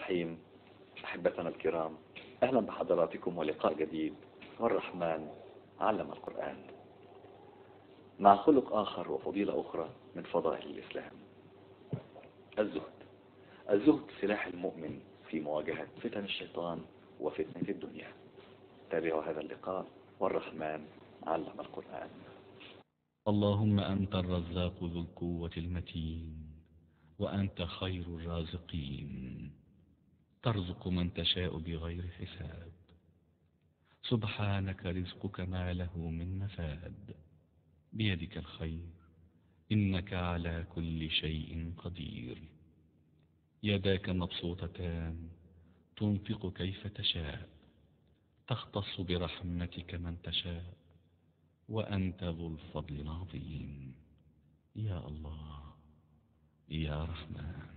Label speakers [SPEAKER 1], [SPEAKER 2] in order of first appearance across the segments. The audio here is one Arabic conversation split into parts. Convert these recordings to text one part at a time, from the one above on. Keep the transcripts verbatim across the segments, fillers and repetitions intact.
[SPEAKER 1] الرحيم. أحبتنا الكرام، أهلا بحضراتكم ولقاء جديد والرحمن علم القرآن مع خلق آخر وفضيلة أخرى من فضائل الإسلام. الزهد. الزهد سلاح المؤمن في مواجهة فتن الشيطان وفتنة الدنيا. تابعوا هذا اللقاء والرحمن علم القرآن.
[SPEAKER 2] اللهم أنت الرزاق ذو القوة المتين، وأنت خير الرازقين، ترزق من تشاء بغير حساب. سبحانك رزقك ما له من مفاد، بيدك الخير إنك على كل شيء قدير. يداك مبسوطتان تنفق كيف تشاء، تختص برحمتك من تشاء، وأنت ذو الفضل العظيم. يا الله يا رحمن.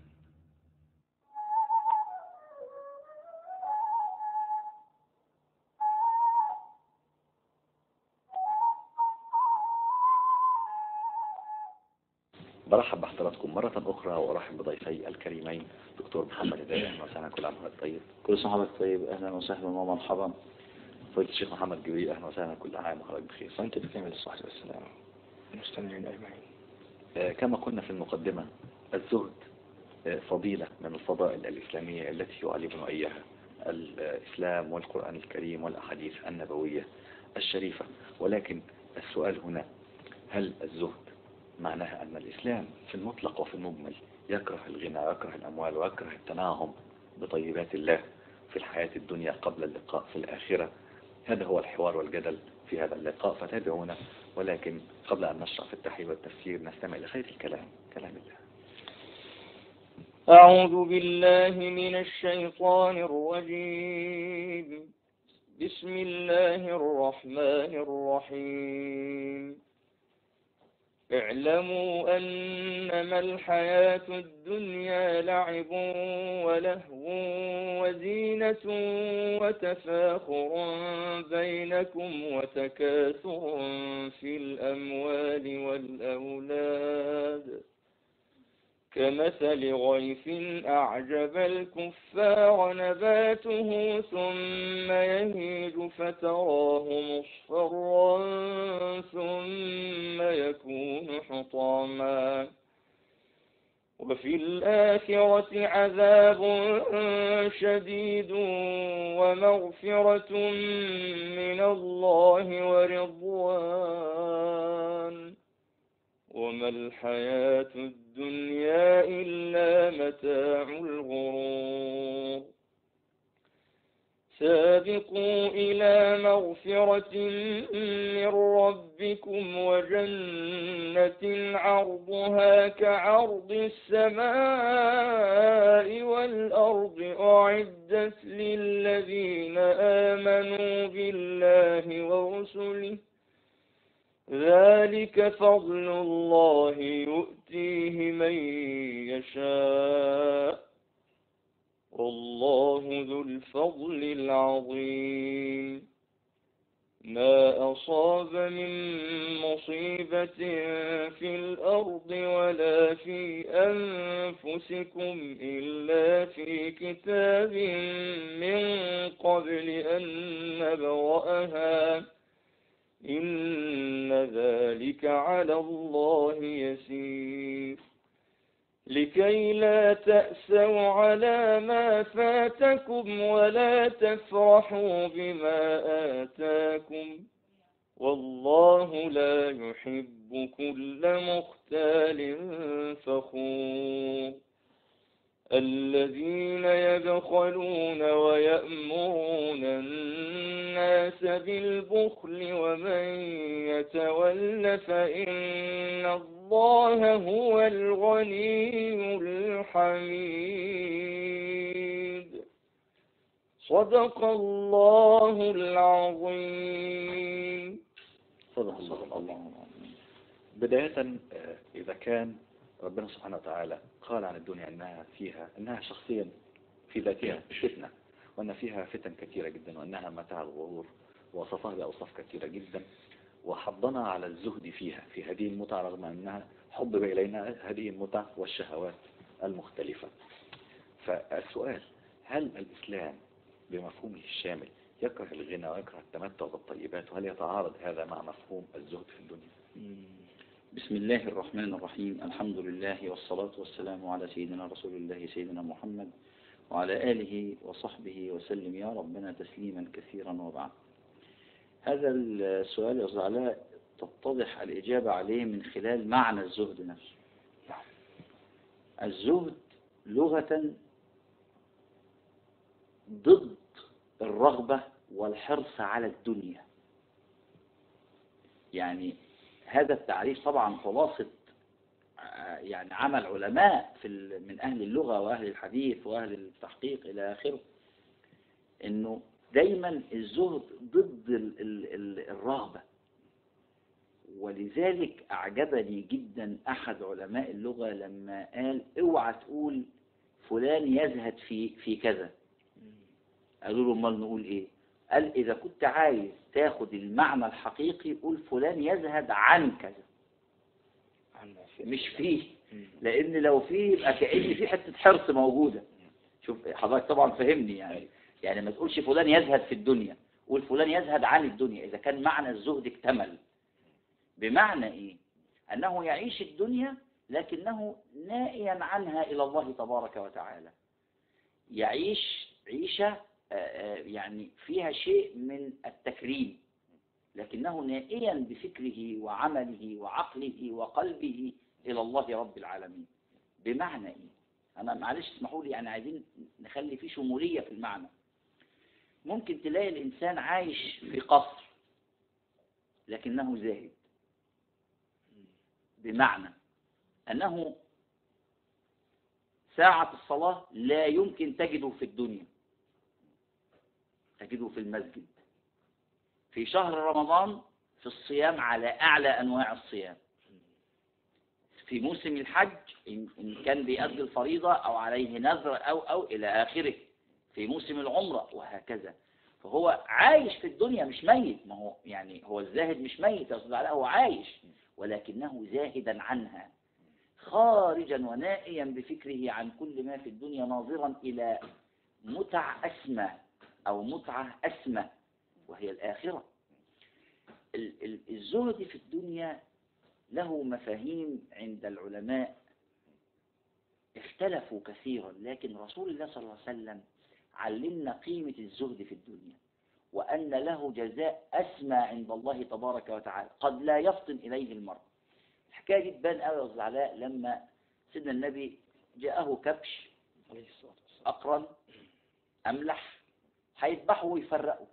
[SPEAKER 1] برحب بحضراتكم مرة أخرى وأرحب بضيفي الكريمين دكتور محمد هداية. أهلا وسهلا، كل عام وأنت طيب.
[SPEAKER 3] كل سنة وحضرتك طيب. أهلا وسهلا ومرحبا.
[SPEAKER 1] فضيلة الشيخ محمد جبريل، أهلا وسهلا، كل عام وحضرتك بخير.
[SPEAKER 3] وأنت بكامل الصحة والسلامة. المستمعين أجمعين.
[SPEAKER 1] آه كما قلنا في المقدمة، الزهد آه فضيلة من الفضائل الإسلامية التي يعلمنا إياها الإسلام والقرآن الكريم والأحاديث النبوية الشريفة. ولكن السؤال هنا، هل الزهد معناها أن الإسلام في المطلق وفي المجمل يكره الغنى ويكره الأموال ويكره التناعم بطيبات الله في الحياة الدنيا قبل اللقاء في الآخرة؟ هذا هو الحوار والجدل في هذا اللقاء، فتابعونا. ولكن قبل أن نشرح في التحليل والتفسير نستمع لخير الكلام، كلام الله.
[SPEAKER 4] أعوذ بالله من الشيطان الرجيم. بسم الله الرحمن الرحيم. اعلموا أنما الحياة الدنيا لعب ولهو وزينة وتفاخر بينكم وتكاثر في الأموال والأولاد، كمثل غيث أعجب الكفار نباته ثم يهيج فتراه مصفرا ثم يكون حطاما، وفي الآخرة عذاب شديد ومغفرة من الله ورضوان، وما الحياة الدنيا إلا متاع الغرور. سابقوا إلى مغفرة من ربكم وجنة عرضها كعرض السماء والأرض أعدت للذين آمنوا بالله ورسله، ذلك فضل الله يؤتيه من يشاء، والله ذو الفضل العظيم. ما أصاب من مصيبة في الأرض ولا في أنفسكم إلا في كتاب من قبل أن نبرأها، إن ذلك على الله يسير. لكي لا تأسوا على ما فاتكم ولا تفرحوا بما آتاكم، والله لا يحب كل مختال فخور. الذين يبخلون ويأمرون الناس بالبخل ومن يتول فإن الله هو الغني الحميد. صدق الله العظيم.
[SPEAKER 1] صدق الله العظيم. بداية، إذا كان ربنا سبحانه وتعالى قال عن الدنيا أنها فيها أنها شخصيا في ذاتها فتنة، وأن فيها فتن كثيرة جدا، وأنها متاع الغرور، ووصفها بأوصاف كثيرة جدا، وحضنا على الزهد فيها في هذه المتع، رغم أنها حبب إلينا هذه المتع والشهوات المختلفة. فالسؤال، هل الإسلام بمفهومه الشامل يكره الغنى ويكره التمتع بالطيبات، وهل يتعارض هذا مع مفهوم الزهد في الدنيا؟
[SPEAKER 5] بسم الله الرحمن الرحيم. الحمد لله والصلاة والسلام على سيدنا رسول الله سيدنا محمد وعلى آله وصحبه وسلم يا ربنا تسليما كثيرا. وبعد، هذا السؤال يا أستاذ علاء تتضح الإجابة عليه من خلال معنى الزهد نفسه. الزهد لغة ضد الرغبة والحرص على الدنيا. يعني هذا التعريف طبعا خلاصة يعني عمل علماء في من أهل اللغة وأهل الحديث وأهل التحقيق إلى آخره، إنه دايما الزهد ضد ال ال ال الرغبة. ولذلك أعجبني جدا أحد علماء اللغة لما قال اوعى تقول فلان يزهد في في كذا. قالوا له امال نقول ايه؟ قال اذا كنت عايز تاخد المعنى الحقيقي قول فلان يزهد عن كذا مش فيه، لان لو فيه يبقى كأن في حته حرص موجوده. شوف حضرتك طبعا فهمني، يعني يعني ما تقولش فلان يزهد في الدنيا، قول فلان يزهد عن الدنيا اذا كان معنى الزهد اكتمل. بمعنى ايه؟ انه يعيش الدنيا لكنه نائيا عنها الى الله تبارك وتعالى، يعيش عيشه يعني فيها شيء من التكريم لكنه نائيا بفكره وعمله وعقله وقلبه إلى الله رب العالمين. بمعنى إيه؟ أنا معلش اسمحوا لي، يعني عايزين نخلي فيه شمولية في المعنى. ممكن تلاقي الإنسان عايش في قصر لكنه زاهد، بمعنى أنه ساعة الصلاة لا يمكن تجده في الدنيا، تجده في المسجد. في شهر رمضان في الصيام على أعلى أنواع الصيام. في موسم الحج إن كان بيأدي الفريضة أو عليه نذر أو أو إلى آخره. في موسم العمرة وهكذا. فهو عايش في الدنيا مش ميت. ما هو يعني هو الزاهد مش ميت يا أستاذ علاء، هو عايش ولكنه زاهدا عنها، خارجا ونائيا بفكره عن كل ما في الدنيا، ناظرا إلى متع أسمى أو متعة أسمى وهي الآخرة. الزهد في الدنيا له مفاهيم عند العلماء اختلفوا كثيرا، لكن رسول الله صلى الله عليه وسلم علمنا قيمة الزهد في الدنيا وأن له جزاء أسمى عند الله تبارك وتعالى قد لا يفطن إليه المرء. الحكاية دي تبان قوي يا أستاذ علاء لما سيدنا النبي جاءه كبش أقرن أملح هيذبحه ويفرقه.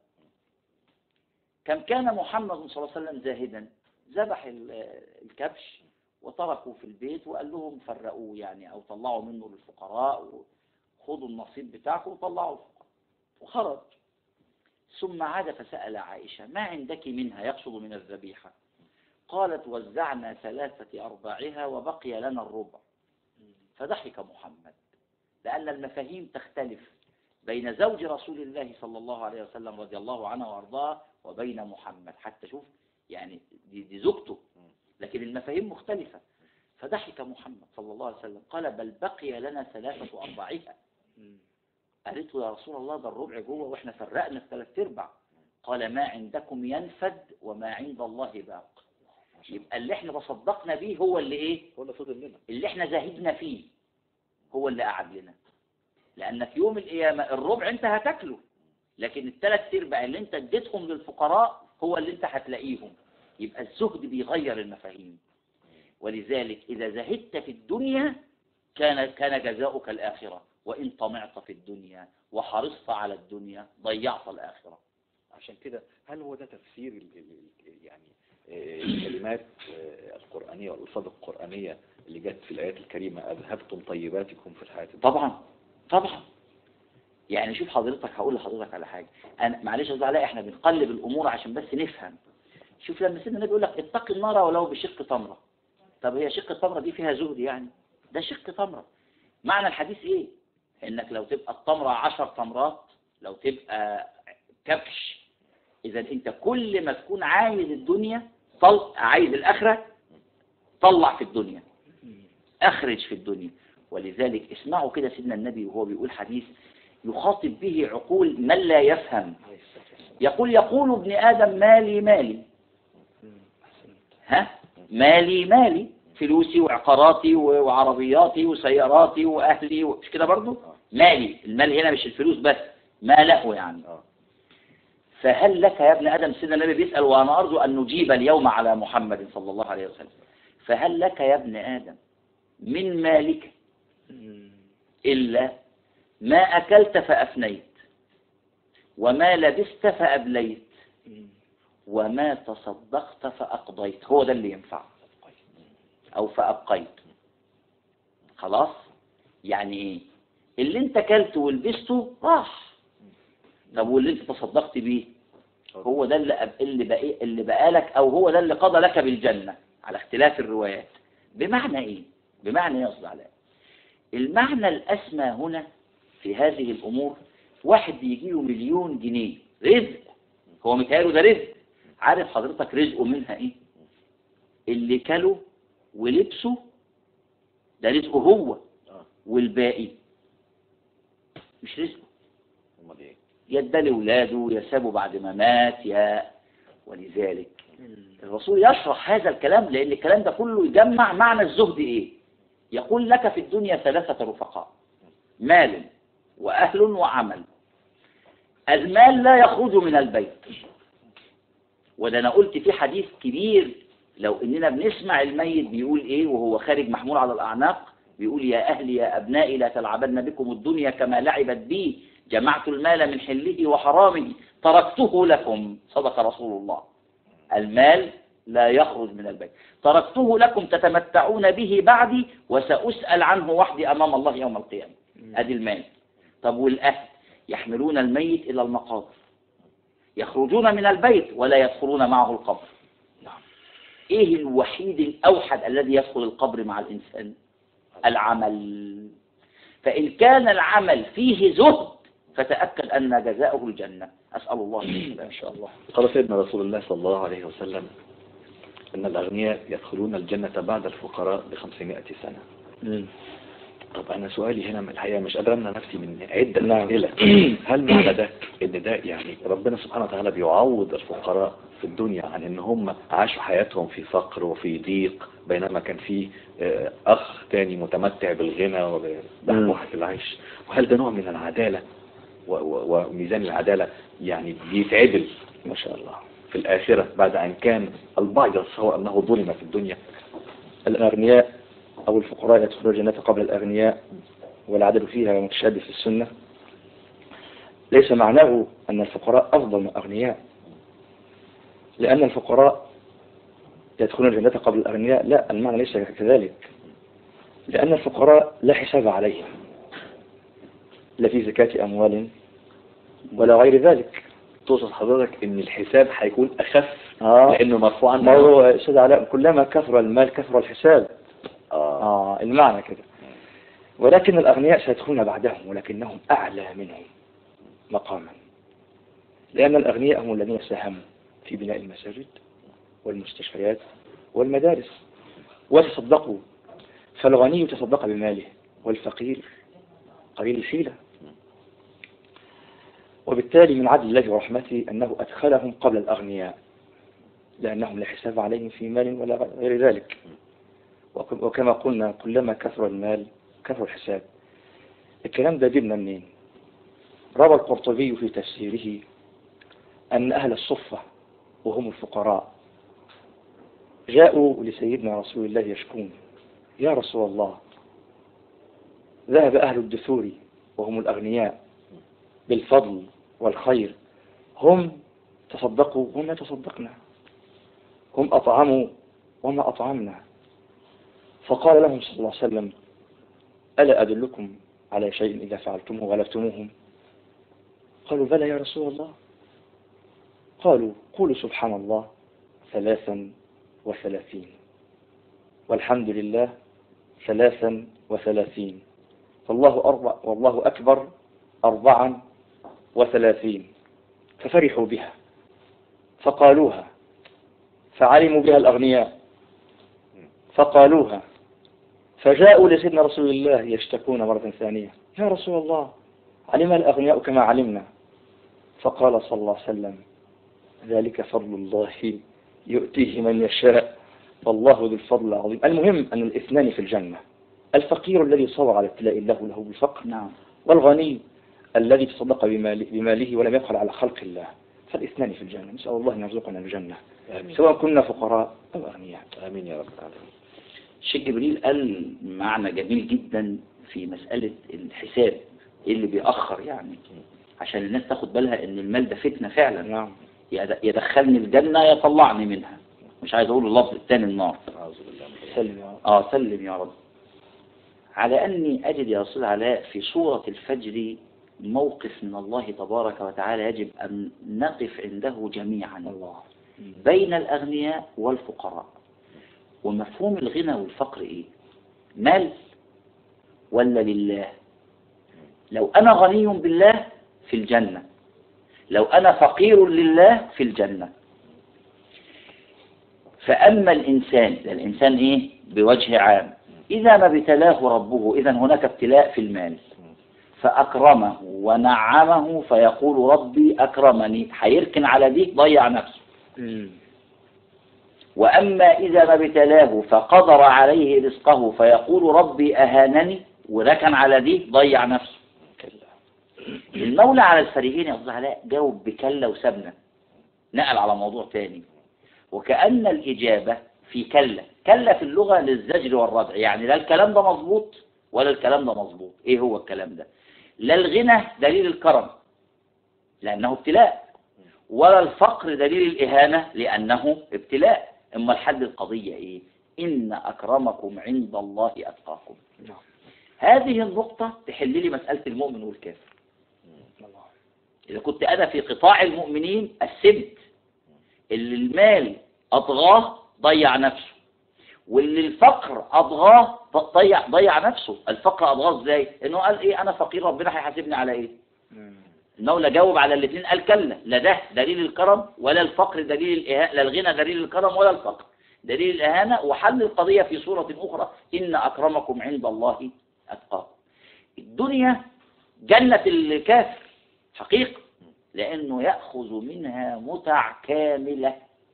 [SPEAKER 5] كم كان محمد صلى الله عليه وسلم زاهدا، ذبح الكبش وتركه في البيت وقال لهم فرقوه يعني أو طلعوا منه للفقراء وخذوا النصيب بتاعكم وطلعوا الفقراء، وخرج. ثم عاد فسأل عائشة ما عندك منها، يقصد من الذبيحة. قالت وزعنا ثلاثة أرباعها وبقي لنا الربع. فضحك محمد لأن المفاهيم تختلف بين زوج رسول الله صلى الله عليه وسلم رضي الله عنه وارضاه وبين محمد. حتى شوف يعني دي, دي زوجته لكن المفاهيم مختلفة. فضحك محمد صلى الله عليه وسلم قال بل بقي لنا ثلاثة أرباعها. قالت له يا رسول الله ده الربع جوه واحنا فرقنا الثلاث ارباع. قال ما عندكم ينفد وما عند الله باق. يبقى اللي احنا تصدقنا بيه هو اللي ايه؟
[SPEAKER 1] هو اللي فضل لنا،
[SPEAKER 5] اللي احنا زاهدنا فيه هو اللي قعد لنا. لأن في يوم القيامة الربع انت هتاكله، لكن الثلاث ارباع اللي انت اديتهم للفقراء هو اللي انت هتلاقيهم. يبقى الزهد بيغير المفاهيم. ولذلك إذا زهدت في الدنيا كان كان جزاؤك الآخرة، وإن طمعت في الدنيا وحرصت على الدنيا ضيعت الآخرة.
[SPEAKER 1] عشان كده هل هو ده تفسير ال ال يعني الكلمات القرآنية والألفاظ القرآنية اللي جت في الآيات الكريمة أذهبتم طيباتكم في الحياة الدنيا؟
[SPEAKER 5] طبعا طبعا. يعني شوف حضرتك، هقول لحضرتك على حاجة. أنا معلش أزعل، إحنا بنقلب الأمور عشان بس نفهم. شوف لما سيدنا النبي يقول لك اتق النار ولو بشق تمرة. طب هي شق التمرة دي فيها زهد يعني؟ ده شق تمرة. معنى الحديث إيه؟ إنك لو تبقى التمرة عشر تمرات، لو تبقى كبش، إذا أنت كل ما تكون عايز الدنيا طل... عايز الآخرة طلع في الدنيا، أخرج في الدنيا. ولذلك اسمعوا كده سيدنا النبي وهو بيقول حديث يخاطب به عقول من لا يفهم. يقول يقول ابن آدم مالي مالي، ها مالي مالي، فلوسي وعقاراتي وعربياتي وسياراتي وأهلي، مش كده برضو؟ مالي، المال هنا مش الفلوس بس، ما له يعني. فهل لك يا ابن آدم، سيدنا النبي بيسأل وأنا أرجو أن نجيب اليوم على محمد صلى الله عليه وسلم، فهل لك يا ابن آدم من مالك إلا ما أكلت فأفنيت، وما لبست فأبليت، وما تصدقت فأقضيت. هو ده اللي ينفع، أو فأبقيت. خلاص؟ يعني إيه؟ اللي انت كلته ولبسته راح، طب واللي انت تصدقت بيه هو ده اللي اللي بقى اللي بقالك، او هو ده اللي قضى لك بالجنة على اختلاف الروايات. بمعنى ايه؟ بمعنى يصل على المعنى الاسمى هنا في هذه الامور. واحد يجي له مليون جنيه رزق، هو متهيأله ده رزق. عارف حضرتك رزقه منها ايه؟ اللي كله ولبسه ده رزقه هو، والباقي مش رزقه. يدى لأولاده، يسابه بعد ما مات، يا ولذلك الرسول يشرح هذا الكلام، لأن الكلام ده كله يجمع معنى الزهد إيه. يقول لك في الدنيا ثلاثة رفقاء، مال وأهل وعمل. المال لا يخرج من البيت، وده أنا قلت في حديث كبير، لو إننا بنسمع الميت بيقول إيه وهو خارج محمول على الأعناق، بيقول يا أهلي يا أبنائي لا تلعبن بكم الدنيا كما لعبت بي، جمعت المال من حله وحرامه تركته لكم. صدق رسول الله، المال لا يخرج من البيت، تركته لكم تتمتعون به بعدي وسأسأل عنه وحدي أمام الله يوم القيامة. أدي المال. طب والأهل؟ يحملون الميت إلى المقابر، يخرجون من البيت ولا يدخلون معه القبر. إيه الوحيد الأوحد الذي يدخل القبر مع الإنسان؟ العمل. فإن كان العمل فيه زهد فتأكد أن جزاؤه الجنة. أسأل الله إن شاء الله.
[SPEAKER 1] قال سيدنا رسول الله صلى الله عليه وسلم أن الأغنياء يدخلون الجنة بعد الفقراء بخمسمائة سنة. مم. طب أنا سؤالي هنا من الحقيقة مش قادر أمنع نفسي من عدة أسئلة. هل معنى ده إن ده يعني ربنا سبحانه وتعالى بيعوض الفقراء في الدنيا عن إن هم عاشوا حياتهم في فقر وفي ضيق، بينما كان في أخ تاني متمتع بالغنى وبحبوحة العيش؟ وهل ده نوع من العدالة وميزان العدالة يعني بيتعدل ما شاء الله في الآخرة بعد أن كان البعض يتصور أنه ظلم في الدنيا؟
[SPEAKER 3] الأغنياء أو الفقراء يدخلون الجنة قبل الأغنياء، والعدل فيها متشابه في السنة. ليس معناه أن الفقراء أفضل من الأغنياء، لأن الفقراء يدخلون الجنة قبل الأغنياء، لا، المعنى ليس كذلك، لأن الفقراء لا حساب عليهم، لا في زكاة أموال ولا غير ذلك.
[SPEAKER 1] توصل حضرتك ان الحساب هيكون اخف
[SPEAKER 3] آه.
[SPEAKER 1] لانه مرفوع عنه.
[SPEAKER 3] ما هو استاذ علاء كلما كثر المال كثر الحساب.
[SPEAKER 1] آه.
[SPEAKER 3] آه المعنى كده. ولكن الأغنياء سيدخلون بعدهم ولكنهم أعلى منهم مقاما، لأن الأغنياء هم الذين ساهموا في بناء المساجد والمستشفيات والمدارس وتصدقوا، فالغني تصدق بماله والفقير قليل الحيلة. وبالتالي من عدل الله ورحمته أنه أدخلهم قبل الأغنياء، لأنهم لا حساب عليهم في مال ولا غير ذلك. وكما قلنا كلما كثر المال كثر الحساب. الكلام ده جبنا منين؟ روى القرطبي في تفسيره أن أهل الصفة وهم الفقراء جاءوا لسيدنا رسول الله يشكون: يا رسول الله، ذهب أهل الدثور وهم الأغنياء بالفضل والخير، هم تصدقوا وما تصدقنا، هم أطعموا وما أطعمنا. فقال لهم صلى الله عليه وسلم: ألا أدلكم على شيء إذا فعلتموه غلبتموهم؟ قالوا: بلى يا رسول الله. قالوا: قولوا سبحان الله ثلاثا وثلاثين، والحمد لله ثلاثا وثلاثين، والله أربع والله أكبر أربعا وثلاثين. ففرحوا بها فقالوها، فعلموا بها الأغنياء فقالوها، فجاءوا لسيدنا رسول الله يشتكون مرة ثانية: يا رسول الله، علم الأغنياء كما علمنا، فقال صلى الله عليه وسلم ذلك فضل الله يؤتيه من يشاء والله ذو الفضل العظيم. المهم أن الاثنان في الجنة، الفقير الذي صبر على ابتلاء الله له بالفقر،
[SPEAKER 5] نعم.
[SPEAKER 3] والغني الذي تصدق بماله, بماله ولم يبخل على خلق الله، فالاثنان في الجنة. نسأل الله أن يرزقنا الجنة
[SPEAKER 1] آمين.
[SPEAKER 3] سواء كنا فقراء أو أغنياء.
[SPEAKER 1] آمين يا رب العالمين.
[SPEAKER 5] الشيخ جبريل قال معنى جميل جدا في مسألة الحساب، إيه اللي بيأخر يعني، عشان الناس تاخد بالها ان المال ده فتنة فعلا.
[SPEAKER 3] نعم.
[SPEAKER 5] يدخلني الجنة يطلعني منها، مش عايز اقول اللفظ الثاني النار.
[SPEAKER 1] أعوذ بالله من الشيطان.
[SPEAKER 3] سلم يا رب.
[SPEAKER 5] اه سلم يا رب. على اني اجد يا رسول علاء في سورة الفجر موقف من الله تبارك وتعالى يجب ان نقف عنده جميعا،
[SPEAKER 3] الله.
[SPEAKER 5] بين الاغنياء والفقراء. ومفهوم الغنى والفقر ايه؟ مال ولا لله؟ لو انا غني بالله في الجنة، لو أنا فقير لله في الجنة. فأما الإنسان، الإنسان إيه بوجه عام، إذا ما ابتلاه ربه، إذا هناك ابتلاء في المال، فأكرمه ونعمه فيقول ربي أكرمني، هيركن على دي ضيع نفسه. وأما إذا ما ابتلاه فقدر عليه رزقه فيقول ربي أهانني، وركن على دي ضيع نفسه. المولى على الفريقين يا أستاذ علاء جاوب بكلا وسبنا، نقل على موضوع تاني، وكأن الإجابة في كلا. كلا في اللغة للزجر والردع، يعني لا الكلام ده مظبوط ولا الكلام ده مظبوط. إيه هو الكلام ده؟ لا الغنى دليل الكرم لأنه ابتلاء، ولا الفقر دليل الإهانة لأنه ابتلاء. أما الحل القضية إيه؟ إن أكرمكم عند الله أتقاكم. هذه النقطة تحل لي مسألة المؤمن والكافر. إذا كنت أنا في قطاع المؤمنين قسمت، اللي المال أطغاه ضيع نفسه، واللي الفقر أطغاه ضيع ضيع نفسه. الفقر أطغاه إزاي؟ إنه قال إيه؟ أنا فقير ربنا هيحاسبني على إيه؟ المولى جاوب على الاثنين قال كلا، لا ده دليل الكرم ولا الفقر دليل الإهانة، لا الغنى دليل الكرم ولا الفقر دليل الإهانة. وحل القضية في سورة أخرى إن أكرمكم عند الله أتقاكم. الدنيا جنة الكافر حقيقة، لأنه يأخذ منها متع كاملة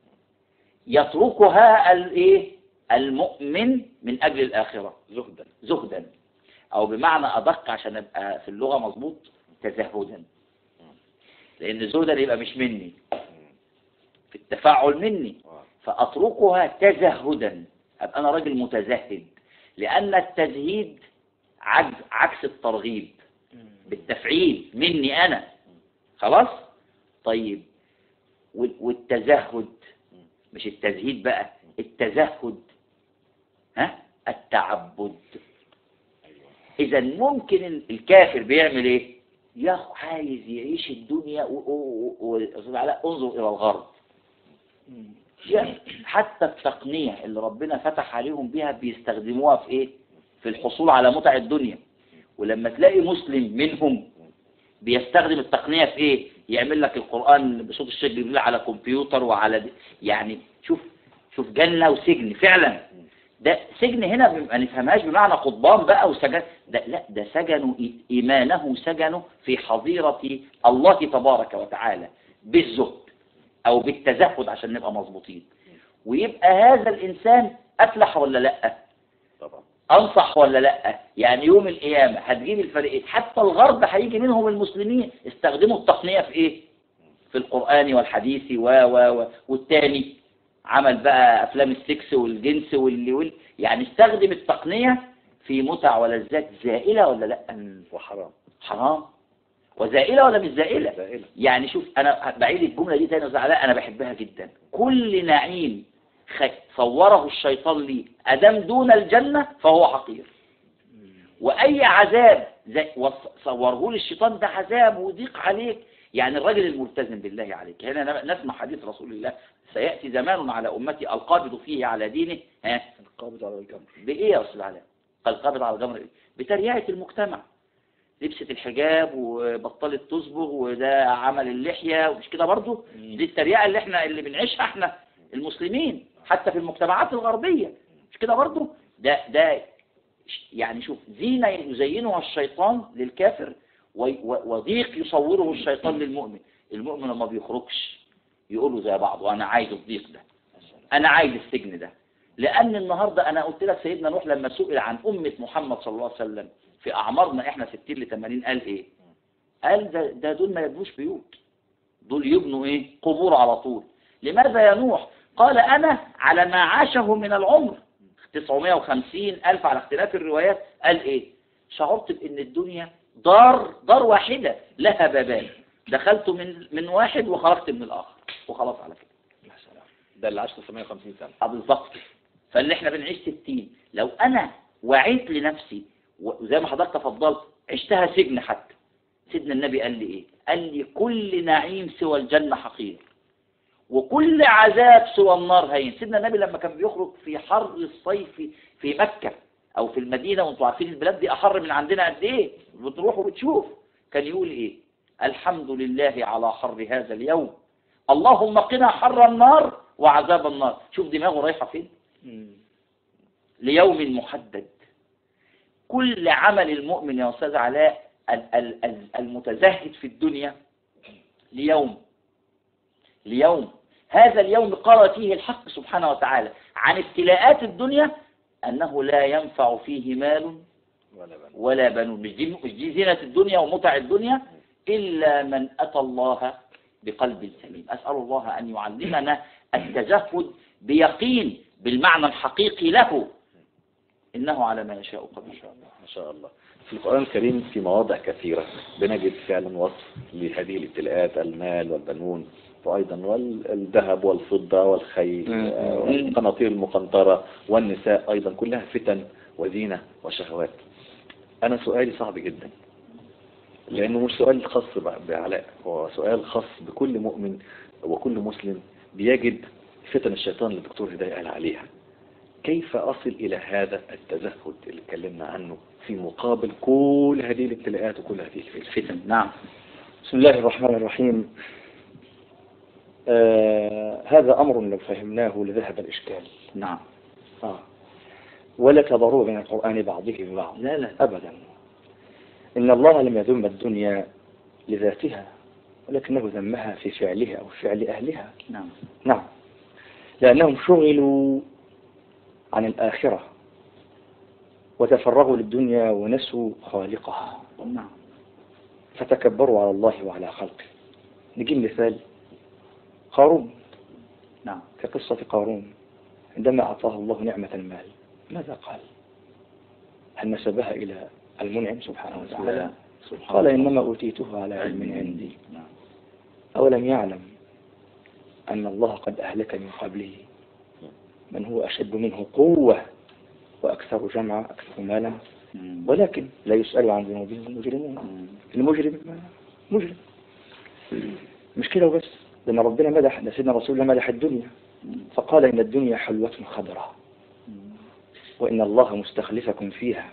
[SPEAKER 5] يتركها الإيه؟ المؤمن من أجل الآخرة
[SPEAKER 1] زهدا
[SPEAKER 5] زهدا، أو بمعنى أدق عشان أبقى في اللغة مظبوط تزهدا، لأن زهدا يبقى مش مني في التفاعل مني، فأتركها تزهدا، أبقى أنا راجل متزهد، لأن التزهيد عكس الترغيب بالتفعيل مني أنا. خلاص؟ طيب والتزهد مش التزهيد بقى، التزهد ها التعبد. إذا ممكن الكافر بيعمل إيه؟ ياخد عايز يعيش الدنيا وعلى انظر إلى الغرب، حتى التقنية اللي ربنا فتح عليهم بها بيستخدموها في إيه؟ في الحصول على متع الدنيا. ولما تلاقي مسلم منهم بيستخدم التقنية في إيه؟ يعمل لك القرآن بصوت الشيخ جبريل على كمبيوتر وعلى دي. يعني شوف شوف جنة وسجن فعلا. ده سجن هنا ما نفهمهاش بمعنى قضبان بقى وسجن، ده لا، ده سجنوا إيمانه، سجنوا في حظيرة الله تبارك وتعالى بالزهد أو بالتزهد عشان نبقى مظبوطين. ويبقى هذا الإنسان أفلح ولا لأ؟
[SPEAKER 1] طبعا. أنصح
[SPEAKER 5] ولا لأ؟ يعني يوم القيامة هتجيب الفريقين، حتى الغرب هيجي منهم المسلمين استخدموا التقنية في إيه؟ في القرآن والحديث و و و والتاني عمل بقى أفلام السكس والجنس واللي وال... يعني استخدم التقنية في متع ولذات زائلة ولا لأ؟
[SPEAKER 1] وحرام.
[SPEAKER 5] حرام وزائلة ولا مش زائلة؟
[SPEAKER 1] زائلة.
[SPEAKER 5] يعني شوف أنا بعيد الجملة دي تاني وزعلاء، أنا بحبها جدا. كل نعيم صوره الشيطان لي أدم دون الجنة فهو حقير، وأي عذاب صوره لي الشيطان ده عذاب وضيق عليك. يعني الرجل الملتزم بالله عليك، هنا نسمع حديث رسول الله سيأتي زمان على أمتي القابض فيه على دينه ها
[SPEAKER 1] القابض على الجمر.
[SPEAKER 5] بإيه يا رسول الله؟ القابض على الجمر إيه؟ بتريعة المجتمع، لبست الحجاب وبطلت تصبغ وده عمل اللحية ومش كده برضو. دي التريعة اللي احنا اللي بنعيشها احنا المسلمين حتى في المجتمعات الغربية، مش كده برضو. ده ده يعني شوف زينة يزينها الشيطان للكافر، وضيق يصوره الشيطان للمؤمن. المؤمن لما بيخرجش يقول له زي بعضه أنا عايز الضيق ده، أنا عايز السجن ده. لأن النهاردة أنا قلت لك سيدنا نوح لما سئل عن أمة محمد صلى الله عليه وسلم في أعمارنا إحنا ستين لثمانين قال إيه؟ قال ده, ده دول ما يبنوش بيوت، دول يبنوا إيه؟ قبور على طول. لماذا يا نوح؟ قال أنا على ما عاشه من العمر تسعمائة وخمسين ألف على اختلاف الروايات. قال إيه؟ شعرت بأن الدنيا دار دار واحدة لها بابان، دخلت من من واحد وخرجت من الآخر وخلاص على كده.
[SPEAKER 1] ده اللي عاش تسعمائة وخمسين سنة.
[SPEAKER 5] اه بالظبط. فاللي احنا بنعيش ستين، لو أنا وعيت لنفسي وزي ما حضرتك تفضلت عشتها سجن حتى. سيدنا النبي قال لي إيه؟ قال لي كل نعيم سوى الجنة حقير، وكل عذاب سوى النار هين. سيدنا النبي لما كان بيخرج في حر الصيف في مكة أو في المدينة، وانتوا عارفين البلاد دي أحر من عندنا قد إيه، بتروح وبتشوف، كان يقول إيه؟ الحمد لله على حر هذا اليوم، اللهم قنا حر النار وعذاب النار. شوف دماغه رايحة فين. ليوم محدد. كل عمل المؤمن يا أستاذ علاء المتزهد في الدنيا ليوم ليوم هذا اليوم قال فيه الحق سبحانه وتعالى عن ابتلاءات الدنيا أنه لا ينفع فيه مال ولا بنون. مش دي, مش دي زينة الدنيا ومتع الدنيا، إلا من أتى الله بقلب سليم. أسأل الله أن يعلمنا التزهد بيقين بالمعنى الحقيقي له، إنه على ما يشاء قدير.
[SPEAKER 1] ما شاء الله. في القرآن الكريم في مواضع كثيرة بنجد فعلا وصف لهذه الابتلاءات، المال والبنون، وأيضا والذهب والفضة والخيل والقناطير المقنطرة والنساء أيضا، كلها فتن وزينة وشهوات. أنا سؤالي صعب جدا، لأنه مش سؤال خاص بعلاء، هو سؤال خاص بكل مؤمن وكل مسلم بيجد فتن الشيطان اللي الدكتور هداية قال عليها. كيف أصل إلى هذا التزهد اللي اتكلمنا عنه في مقابل كل هذه الابتلاءات وكل هذه الفتن؟
[SPEAKER 5] نعم.
[SPEAKER 3] بسم الله الرحمن الرحيم. آه هذا أمر لو فهمناه لذهب الإشكال.
[SPEAKER 5] نعم.
[SPEAKER 3] آه. ولا تضروا بين القرآن بعضه ببعض.
[SPEAKER 5] لا لا
[SPEAKER 3] أبدا. إن الله لم يذم الدنيا لذاتها، ولكنه ذمها في فعلها أو فعل أهلها.
[SPEAKER 5] نعم.
[SPEAKER 3] نعم. لأنهم شغلوا عن الآخرة وتفرغوا للدنيا ونسوا خالقها.
[SPEAKER 5] نعم.
[SPEAKER 3] فتكبروا على الله وعلى خلقه. نجيب مثال قارون.
[SPEAKER 5] نعم.
[SPEAKER 3] كقصة قارون عندما أعطاه الله نعمة المال ماذا قال؟ هل نسبها إلى المنعم سبحانه وتعالى؟ قال إنما أوتيته على علم عندي.
[SPEAKER 5] نعم.
[SPEAKER 3] أولم يعلم أن الله قد أهلك من قبله من هو أشد منه قوة وأكثر جمعا أكثر مالا ولكن لا يسأل عن ذنوبهم المجرمون. المجرم مجرم. مش كده وبس، لأن ربنا مدح، سيدنا رسول الله مدح الدنيا فقال إن الدنيا حلوة خضراء وإن الله مستخلفكم فيها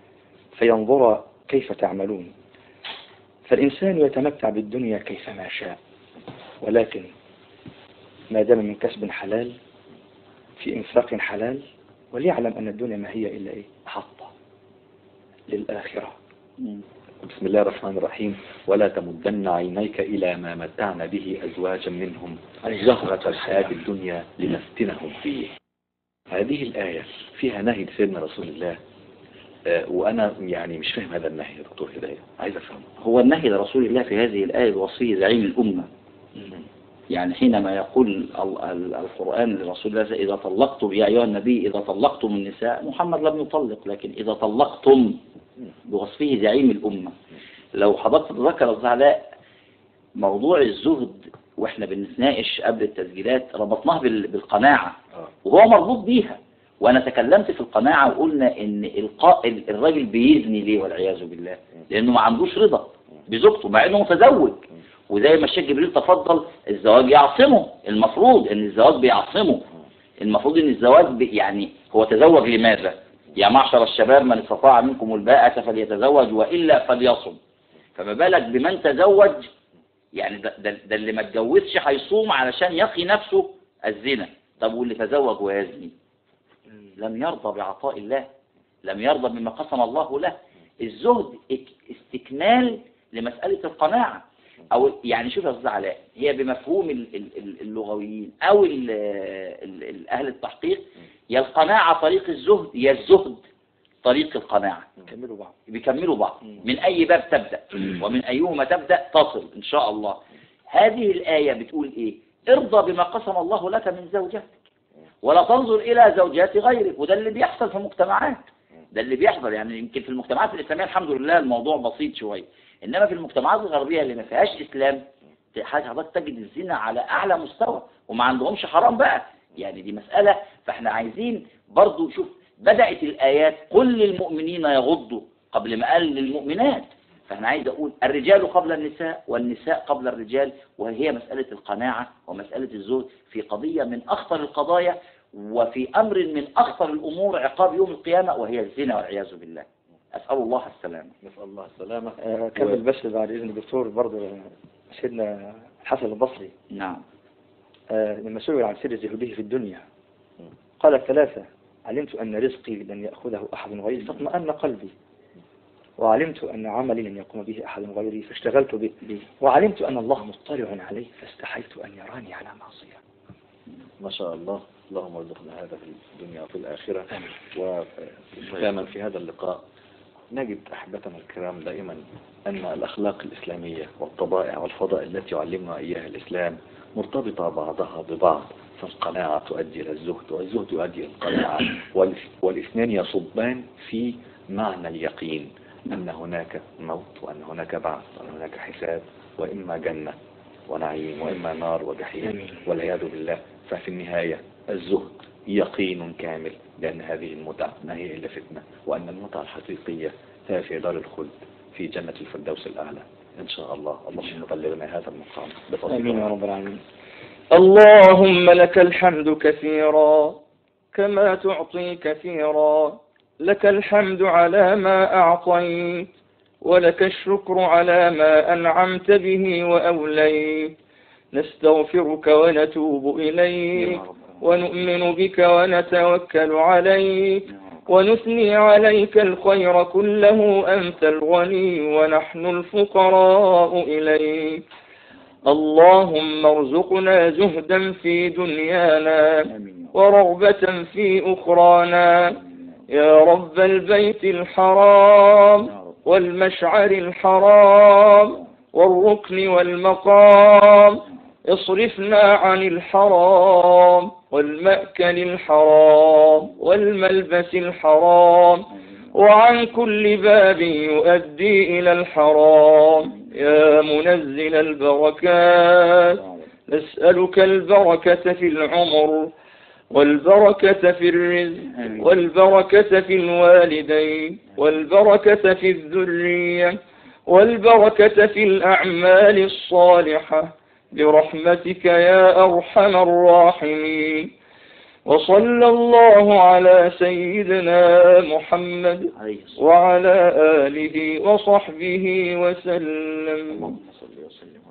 [SPEAKER 3] فينظر كيف تعملون. فالإنسان يتمتع بالدنيا كيفما شاء، ولكن ما دام من كسب حلال في إنفاق حلال، وليعلم أن الدنيا ما هي إلا إيه؟ حطة للآخرة.
[SPEAKER 1] بسم الله الرحمن الرحيم. ولا تمدن عينيك إلى ما متعنا به أزواجا منهم زهرة الحياة الدنيا لنفتنهم فيه. هذه الآية فيها نهي لسيدنا رسول الله، آه وأنا يعني مش فاهم هذا النهي يا دكتور هداية، عايز أفهمه.
[SPEAKER 5] هو النهي لرسول الله في هذه الآية الوصية زعيم الأمة. يعني حينما يقول القرآن لرسول الله إذا طلقتم يا أيها النبي إذا طلقتم النساء، محمد لم يطلق، لكن إذا طلقتم بوصفه زعيم الأمة. لو حضرتك تذكر علاء موضوع الزهد وإحنا بنتناقش قبل التسجيلات ربطناه بالقناعة وهو مربوط بيها، وأنا تكلمت في القناعة وقلنا إن القائل الراجل بيزني ليه والعياذ بالله لأنه ما عندوش رضا بزوجته مع إنه متزوج. وزي ما الشيخ جبريل تفضل الزواج يعصمه، المفروض ان الزواج بيعصمه، المفروض ان الزواج يعني هو تزوج لماذا؟ يا معشر الشباب من استطاع منكم الباءة فليتزوج وإلا فليصم. فما بالك بمن تزوج، يعني ده, ده, ده اللي ما اتجوزش هيصوم علشان يقي نفسه الزنا. طب واللي تزوج ويزني لم يرضى بعطاء الله، لم يرضى بما قسم الله له. الزهد استكمال لمسألة القناعة. أو يعني شوف يا أستاذ علاء، هي بمفهوم ال- ال- ال- اللغويين أو ال- ال- ال- أهل التحقيق، يا القناعة طريق الزهد يا الزهد طريق القناعة،
[SPEAKER 3] يكملوا بعض.
[SPEAKER 5] بيكملوا بعض. من أي باب تبدأ ومن أيهما تبدأ تصل إن شاء الله. هذه الآية بتقول إيه؟ ارضى بما قسم الله لك من زوجتك ولا تنظر إلى زوجات غيرك. وده اللي بيحصل في المجتمعات، ده اللي بيحصل. يعني يمكن في المجتمعات الإسلامية الحمد لله الموضوع بسيط شوية، إنما في المجتمعات الغربية اللي ما فيهاش إسلام حضرتك تجد الزنا على أعلى مستوى وما عندهمش حرام بقى. يعني دي مسألة. فإحنا عايزين برضو شوف بدأت الآيات قل للمؤمنين يغضوا قبل ما قال للمؤمنات. فاحنا عايز اقول الرجال قبل النساء والنساء قبل الرجال، وهي مسألة القناعة ومسألة الزهد في قضية من أخطر القضايا وفي أمر من أخطر الأمور عقاب يوم القيامة، وهي الزنا والعياذ بالله. أسأل الله السلامة.
[SPEAKER 1] نسأل الله السلامة.
[SPEAKER 3] آه كمل بس بعد إذن الدكتور برضه سيدنا الحسن البصري.
[SPEAKER 5] نعم.
[SPEAKER 3] آه لما سئل عن سر زهده في الدنيا قال ثلاثة: علمت أن رزقي لن يأخذه أحد غيري فاطمأن قلبي، وعلمت أن عملي لن يقوم به أحد غيري فاشتغلت به، وعلمت أن الله مطلع عليه فاستحيت أن يراني على معصية.
[SPEAKER 1] ما شاء الله. اللهم ارزقنا هذا في الدنيا وفي الآخرة. وختاما في هذا اللقاء نجد أحبتنا الكرام دائما أن الأخلاق الإسلامية والطبائع والفضائل التي يعلمنا إياها الإسلام مرتبطة بعضها ببعض. فالقناعة تؤدي إلى الزهد والزهد يؤدي إلى القناعة، والاثنين يصبان في معنى اليقين أن هناك موت وأن هناك بعث وأن هناك حساب، وإما جنة ونعيم وإما نار وجحيم والعياذ بالله. ففي النهاية الزهد يقين كامل، لأن هذه المتعة ما هي إلا فتنة، وأن المتعة الحقيقية هي في دار الخلد في جنة الفردوس الأعلى إن شاء الله. اللهم بلغنا هذا المقام بفضلك.
[SPEAKER 3] آمين يا رب العالمين.
[SPEAKER 4] اللهم لك الحمد كثيرا كما تعطي كثيرا، لك الحمد على ما أعطيت ولك الشكر على ما أنعمت به وأوليت. نستغفرك ونتوب إليك ونؤمن بك ونتوكل عليك ونثني عليك الخير كله. أنت الغني ونحن الفقراء إليك. اللهم ارزقنا زهدا في دنيانا ورغبة في أخرانا يا رب البيت الحرام والمشعر الحرام والركن والمقام. اصرفنا عن الحرام والمأكل الحرام والملبس الحرام وعن كل باب يؤدي إلى الحرام يا منزل البركات. نسألك البركة في العمر والبركة في الرزق والبركة في الوالدين والبركة في الذرية والبركة في الأعمال الصالحة برحمتك يا أرحم الراحمين. وصلى الله على سيدنا محمد وعلى آله وصحبه وسلم.
[SPEAKER 5] اللهم صل وسلم